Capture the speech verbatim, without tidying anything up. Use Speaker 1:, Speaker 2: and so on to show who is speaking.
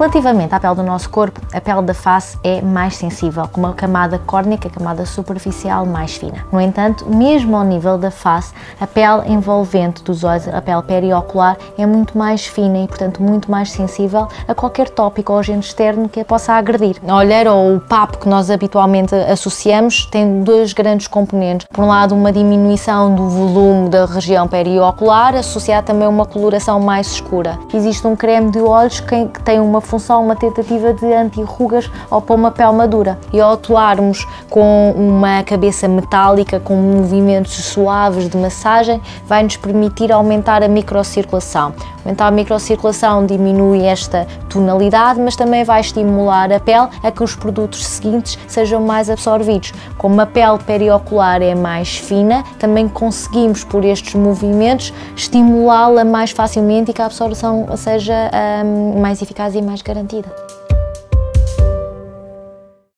Speaker 1: Relativamente à pele do nosso corpo, a pele da face é mais sensível, com uma camada córnea, a camada superficial mais fina. No entanto, mesmo ao nível da face, a pele envolvente dos olhos, a pele periocular, é muito mais fina e, portanto, muito mais sensível a qualquer tópico ou agente externo que a possa agredir. A olheira ou o papo que nós habitualmente associamos tem dois grandes componentes. Por um lado, uma diminuição do volume da região periocular, associada também a uma coloração mais escura. Existe um creme de olhos que tem uma função, uma tentativa de anti-rugas ou para uma pele madura. E ao atuarmos com uma cabeça metálica, com movimentos suaves de massagem, vai nos permitir aumentar a microcirculação. Aumentar a microcirculação diminui esta tonalidade, mas também vai estimular a pele a que os produtos seguintes sejam mais absorvidos. Como a pele periocular é mais fina, também conseguimos, por estes movimentos, estimulá-la mais facilmente e que a absorção seja hum, mais eficaz e mais garantida.